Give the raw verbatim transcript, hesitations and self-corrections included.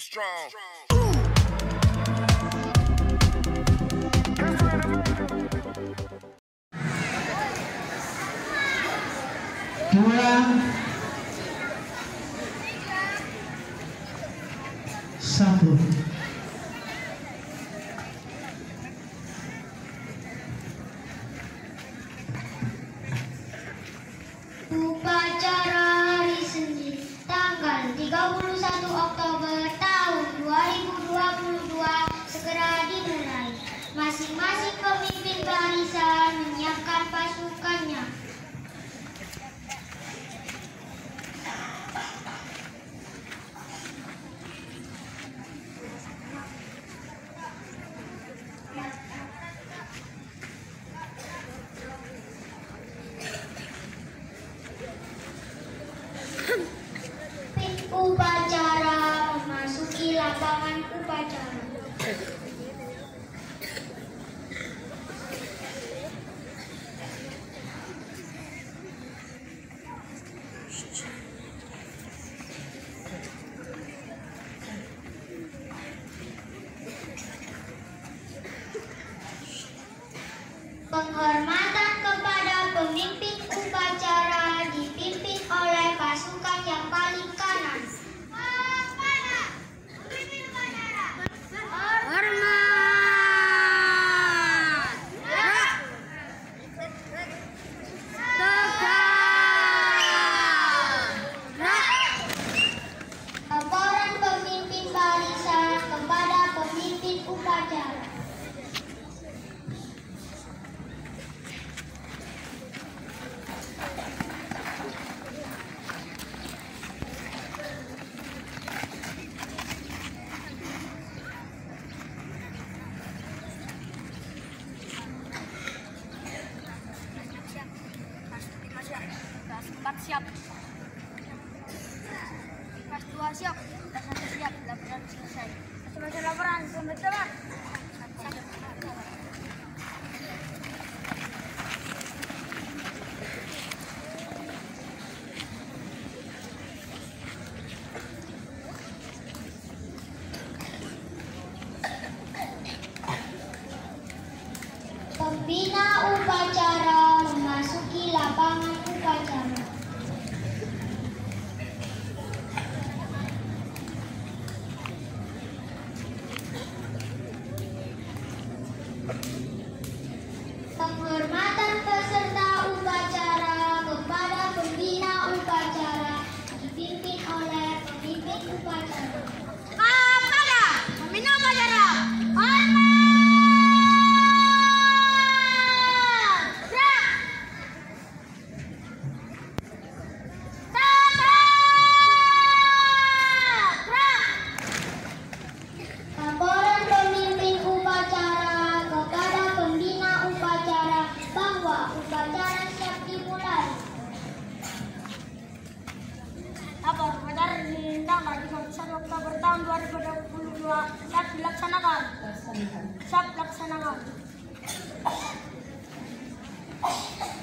strong. Dua, satu. Upacara hari Senin tanggal tiga puluh satu Oktober tahun dua ribu dua puluh dua segera dimulai. Masing-masing pemimpin barisan menyiapkan pasukannya. Upacara memasuki lapangan upacara. Penghormatan kepada pemimpin upacara dipimpin oleh pasukan yang paling kanan. Laporan pemimpin barisan kepada pemimpin upacara. Kelas empat siap, kelas dua siap, kelas satu siap, laporan selesai. Selesai laporan, selamat jalan. Pembina upacara memasuki lapangan upacara. Penghormatan peserta upacara kepada pembina upacara dipimpin oleh pemimpin upacara. Kepada pembina upacara, Laporan pemimpin upacara kepada pembina upacara bahwa upacara siap dimulai. lapor upacara di tanggal tiga puluh satu Oktober tahun dua ribu dua puluh dua siap dilaksanakan. Siap dilaksanakan.